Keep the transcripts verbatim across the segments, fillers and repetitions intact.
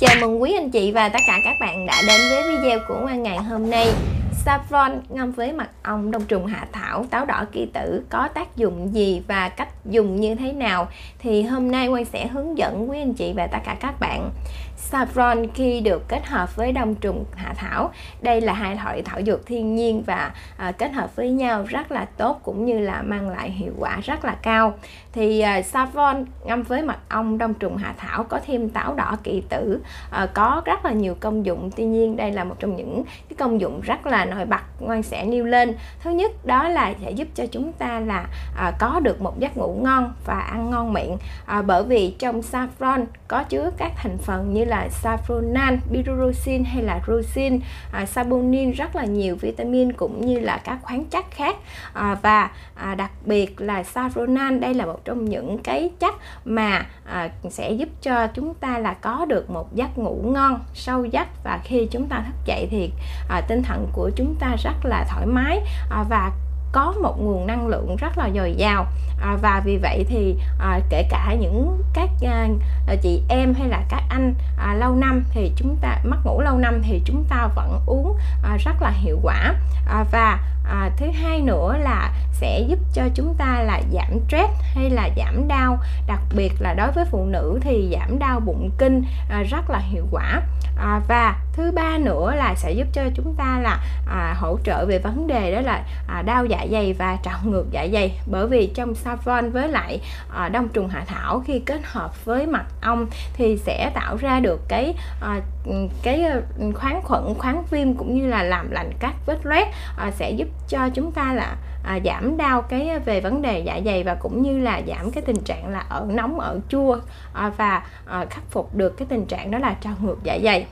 Chào mừng quý anh chị và tất cả các bạn đã đến với video của Ngoan ngày hôm nay. Saffron ngâm với mật ong, đông trùng hạ thảo, táo đỏ kỳ tử có tác dụng gì và cách dùng như thế nào thì hôm nay Ngoan sẽ hướng dẫn quý anh chị và tất cả các bạn. Saffron khi được kết hợp với đông trùng hạ thảo, đây là hai loại thảo dược thiên nhiên và à, kết hợp với nhau rất là tốt cũng như là mang lại hiệu quả rất là cao. Thì à, Saffron ngâm với mật ong, đông trùng hạ thảo có thêm táo đỏ kỵ tử, à, có rất là nhiều công dụng. Tuy nhiên đây là một trong những cái công dụng rất là nổi bật Ngoan sẽ nêu lên. Thứ nhất đó là sẽ giúp cho chúng ta là à, có được một giấc ngủ ngon và ăn ngon miệng, à, bởi vì trong Saffron có chứa các thành phần như là saffronan, pyroxin hay là rosin, à, saponin, rất là nhiều vitamin cũng như là các khoáng chất khác, à, và à, đặc biệt là saffronan đây là một trong những cái chất mà à, sẽ giúp cho chúng ta là có được một giấc ngủ ngon sâu giấc, và khi chúng ta thức dậy thì à, tinh thần của chúng ta rất là thoải mái à, và có một nguồn năng lượng rất là dồi dào, à, và vì vậy thì à, kể cả những các à, chị em hay là các anh à, lâu năm thì chúng ta mất ngủ lâu năm thì chúng ta vẫn uống à, rất là hiệu quả, à, và à, thứ hai nữa là sẽ giúp cho chúng ta là giảm stress hay là giảm đau, đặc biệt là đối với phụ nữ thì giảm đau bụng kinh à, rất là hiệu quả, à, và thứ ba nữa là sẽ giúp cho chúng ta là à, hỗ trợ về vấn đề đó là à, đau dạ dày và trào ngược dạ dày, bởi vì trong Saffron với lại à, đông trùng hạ thảo khi kết hợp với mật ong thì sẽ tạo ra được cái à, cái kháng khuẩn, kháng viêm cũng như là làm lành các vết loét, à, sẽ giúp cho chúng ta là à, giảm đau cái về vấn đề dạ dày và cũng như là giảm cái tình trạng là ở nóng ở chua, à, và à, khắc phục được cái tình trạng đó là trào ngược dạ dày.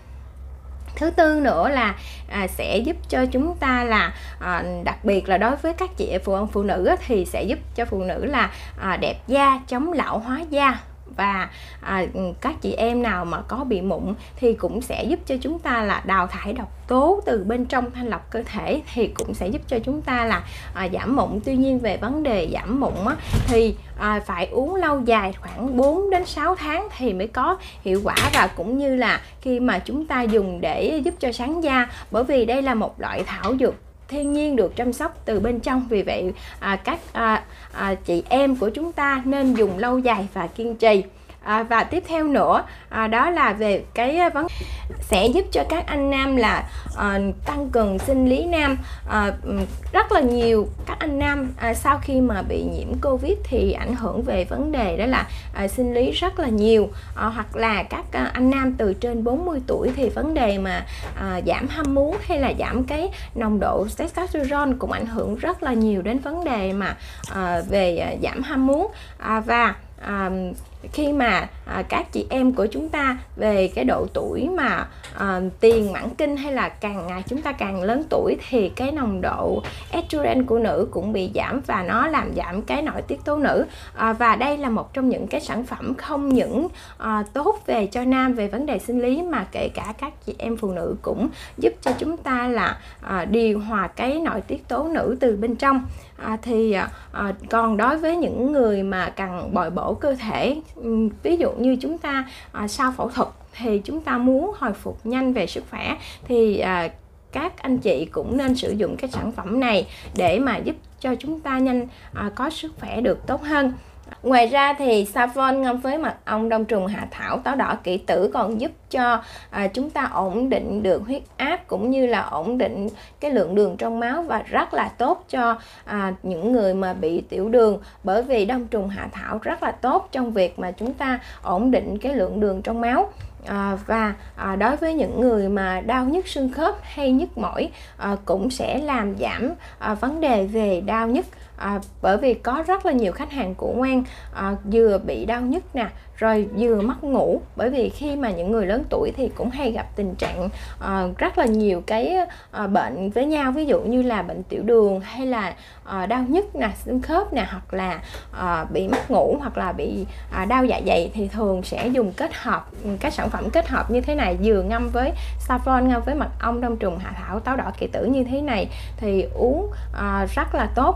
Thứ tư nữa là à, sẽ giúp cho chúng ta là à, đặc biệt là đối với các chị phụ phụ nữ á, thì sẽ giúp cho phụ nữ là à, đẹp da, chống lão hóa da, và à, các chị em nào mà có bị mụn thì cũng sẽ giúp cho chúng ta là đào thải độc tố từ bên trong, thanh lọc cơ thể thì cũng sẽ giúp cho chúng ta là à, giảm mụn. Tuy nhiên về vấn đề giảm mụn á, thì à, phải uống lâu dài khoảng bốn đến sáu tháng thì mới có hiệu quả, và cũng như là khi mà chúng ta dùng để giúp cho sáng da, bởi vì đây là một loại thảo dược thiên nhiên được chăm sóc từ bên trong. Vì vậy à, các à, à, chị em của chúng ta nên dùng lâu dài và kiên trì. À, và tiếp theo nữa à, đó là về cái vấn sẽ giúp cho các anh nam là à, tăng cường sinh lý nam. à, rất là nhiều các anh nam à, sau khi mà bị nhiễm Covid thì ảnh hưởng về vấn đề đó là à, sinh lý rất là nhiều, à, hoặc là các à, anh nam từ trên bốn mươi tuổi thì vấn đề mà à, giảm ham muốn hay là giảm cái nồng độ testosterone cũng ảnh hưởng rất là nhiều đến vấn đề mà à, về à, giảm ham muốn, à, và À, khi mà à, các chị em của chúng ta về cái độ tuổi mà à, tiền mãn kinh hay là càng ngày chúng ta càng lớn tuổi thì cái nồng độ estrogen của nữ cũng bị giảm, và nó làm giảm cái nội tiết tố nữ, à, và đây là một trong những cái sản phẩm không những à, tốt về cho nam về vấn đề sinh lý mà kể cả các chị em phụ nữ cũng giúp cho chúng ta là à, điều hòa cái nội tiết tố nữ từ bên trong. À, thì à, còn đối với những người mà cần bồi bổ cơ thể, ví dụ như chúng ta à, sau phẫu thuật thì chúng ta muốn hồi phục nhanh về sức khỏe thì à, các anh chị cũng nên sử dụng cái sản phẩm này để mà giúp cho chúng ta nhanh à, có sức khỏe được tốt hơn. Ngoài ra thì Saffron ngâm với mật ong, đông trùng hạ thảo, táo đỏ kỵ tử còn giúp cho à, chúng ta ổn định được huyết áp cũng như là ổn định cái lượng đường trong máu, và rất là tốt cho à, những người mà bị tiểu đường, bởi vì đông trùng hạ thảo rất là tốt trong việc mà chúng ta ổn định cái lượng đường trong máu. À, và à, đối với những người mà đau nhức xương khớp hay nhức mỏi à, cũng sẽ làm giảm à, vấn đề về đau nhức, à, bởi vì có rất là nhiều khách hàng của Ngoan à, vừa bị đau nhức nè, rồi vừa mất ngủ, bởi vì khi mà những người lớn tuổi thì cũng hay gặp tình trạng uh, rất là nhiều cái uh, bệnh với nhau, ví dụ như là bệnh tiểu đường hay là uh, đau nhức nè, xương khớp nè, hoặc là uh, bị mất ngủ hoặc là bị uh, đau dạ dày, thì thường sẽ dùng kết hợp các sản phẩm kết hợp như thế này, vừa ngâm với Saffron, ngâm với mật ong, đông trùng hạ thảo, táo đỏ kỵ tử như thế này thì uống uh, rất là tốt trong việc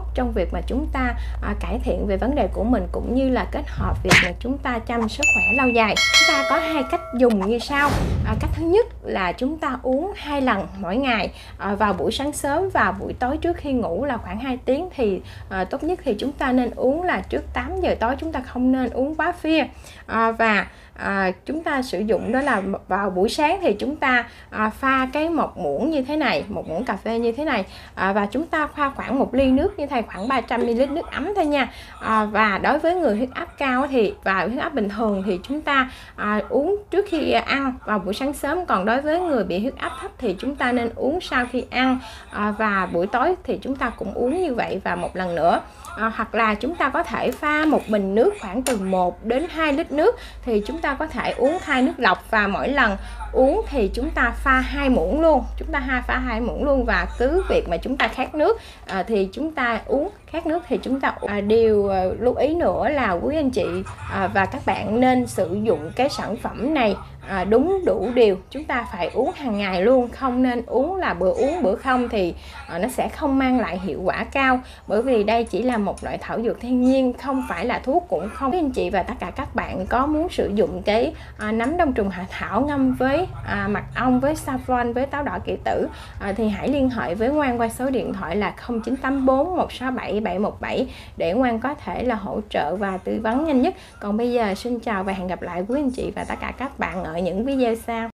việc mà chúng ta à, cải thiện về vấn đề của mình, cũng như là kết hợp việc mà chúng ta chăm sức khỏe lâu dài. Chúng ta có hai cách dùng như sau. À, cách thứ nhất là chúng ta uống hai lần mỗi ngày, à, vào buổi sáng sớm và buổi tối trước khi ngủ là khoảng hai tiếng. Thì à, tốt nhất thì chúng ta nên uống là trước tám giờ tối, chúng ta không nên uống quá khuya. À, và à, chúng ta sử dụng đó là vào buổi sáng thì chúng ta à, pha cái một muỗng như thế này, một muỗng cà phê như thế này, à, và chúng ta pha khoảng một ly nước như thầy, khoảng ba trăm mi li lít nước ấm thôi nha. À, và đối với người huyết áp cao thì và huyết áp bình thường thì chúng ta à, uống trước khi ăn vào buổi sáng sớm, còn đối với người bị huyết áp thấp thì chúng ta nên uống sau khi ăn, à, và buổi tối thì chúng ta cũng uống như vậy và một lần nữa. À, hoặc là chúng ta có thể pha một bình nước khoảng từ một đến hai lít nước, thì chúng ta có thể uống thay nước lọc, và mỗi lần uống thì chúng ta pha hai muỗng luôn, chúng ta hai pha hai muỗng luôn. Và cứ việc mà chúng ta khát nước à, thì chúng ta uống, khát nước thì chúng ta à, điều à, lưu ý nữa là quý anh chị à, và các bạn nên sử dụng cái sản phẩm này à, đúng đủ điều. Chúng ta phải uống hàng ngày luôn, không nên uống là bữa uống bữa không, thì à, nó sẽ không mang lại hiệu quả cao, bởi vì đây chỉ là một loại thảo dược thiên nhiên, không phải là thuốc, cũng không. Quý anh chị và tất cả các bạn có muốn sử dụng cái à, nấm đông trùng hạ thảo ngâm với à, mật ong, với saffron, với táo đỏ kỵ tử à, thì hãy liên hệ với Ngoan qua số điện thoại là không chín tám bốn một sáu bảy bảy một bảy để Ngoan có thể là hỗ trợ và tư vấn nhanh nhất. Còn bây giờ xin chào và hẹn gặp lại quý anh chị và tất cả các bạn ở những video sau.